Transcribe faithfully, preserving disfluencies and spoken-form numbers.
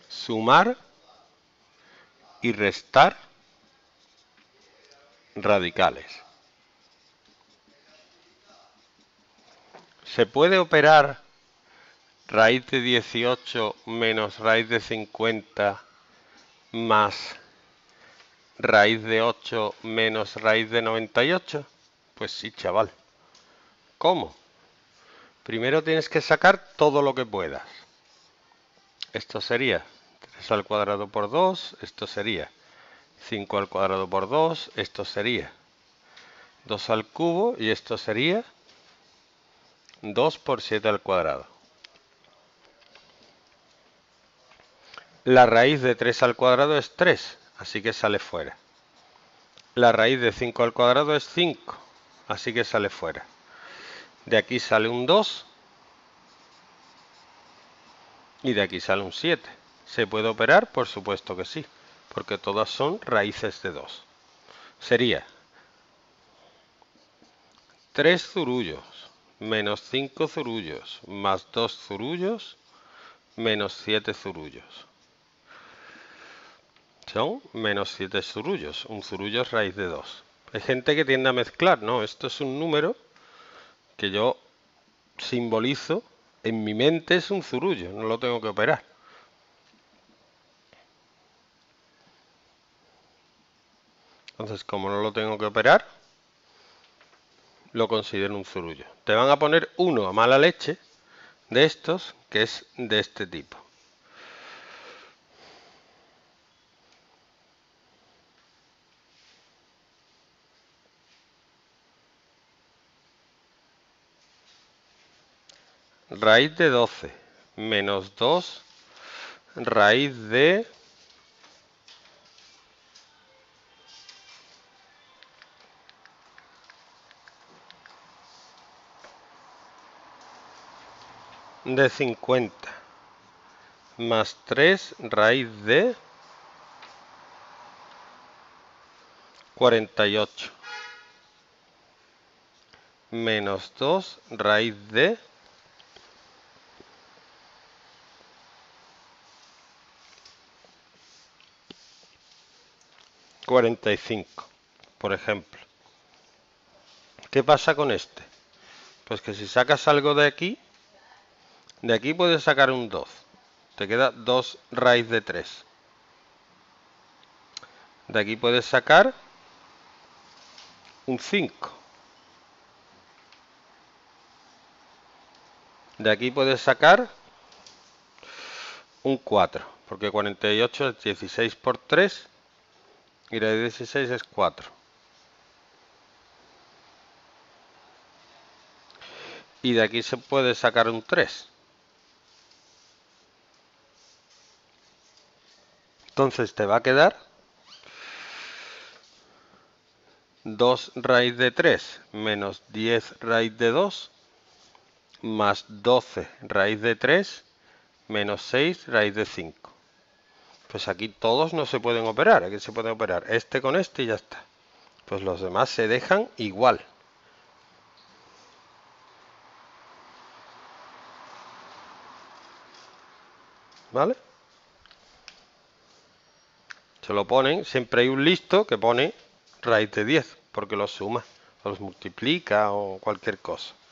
sumar y restar radicales. ¿Se puede operar raíz de dieciocho menos raíz de cincuenta más raíz de ocho menos raíz de noventa y ocho? Pues sí, chaval. ¿Cómo? Primero tienes que sacar todo lo que puedas. Esto sería tres al cuadrado por dos, esto sería cinco al cuadrado por dos, esto sería dos al cubo y esto sería dos por siete al cuadrado. La raíz de tres al cuadrado es tres, así que sale fuera. La raíz de cinco al cuadrado es cinco, así que sale fuera. De aquí sale un dos y de aquí sale un siete. ¿Se puede operar? Por supuesto que sí, porque todas son raíces de dos. Sería tres zurullos menos cinco zurullos más dos zurullos menos siete zurullos. Son menos siete zurullos. Un zurullo es raíz de dos. Hay gente que tiende a mezclar. No, esto es un número que yo simbolizo. En mi mente es un zurullo, no lo tengo que operar. Entonces, como no lo tengo que operar, lo considero un zurullo. Te van a poner uno a mala leche de estos, que es de este tipo. Raíz de doce menos dos raíz de de cincuenta más tres raíz de cuarenta y ocho menos dos raíz de cuarenta y cinco, por ejemplo. ¿Qué pasa con este? Pues que si sacas algo de aquí, de aquí puedes sacar un dos. Te queda dos raíz de tres. De aquí puedes sacar un cinco. De aquí puedes sacar un cuatro, porque cuarenta y ocho es dieciséis por tres y raíz de dieciséis es cuatro. Y de aquí se puede sacar un tres. Entonces te va a quedar dos raíz de tres menos diez raíz de dos más doce raíz de tres menos seis raíz de cinco. Pues aquí todos no se pueden operar. Aquí se puede operar este con este y ya está. Pues los demás se dejan igual. ¿Vale? Se lo ponen, siempre hay un listo que pone raíz de diez, porque los suma, o los multiplica o cualquier cosa.